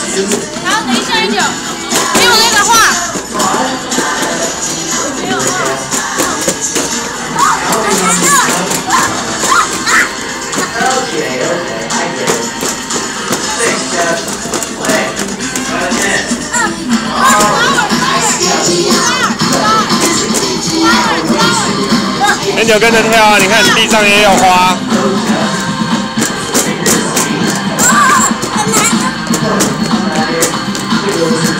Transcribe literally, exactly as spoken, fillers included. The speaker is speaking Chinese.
好，等一下一九，没有那个画。没有画。 Okay, okay, I get it. Six, seven, six, seven, ten. 很久跟着跳啊！你看地上也有花。 啊，很难。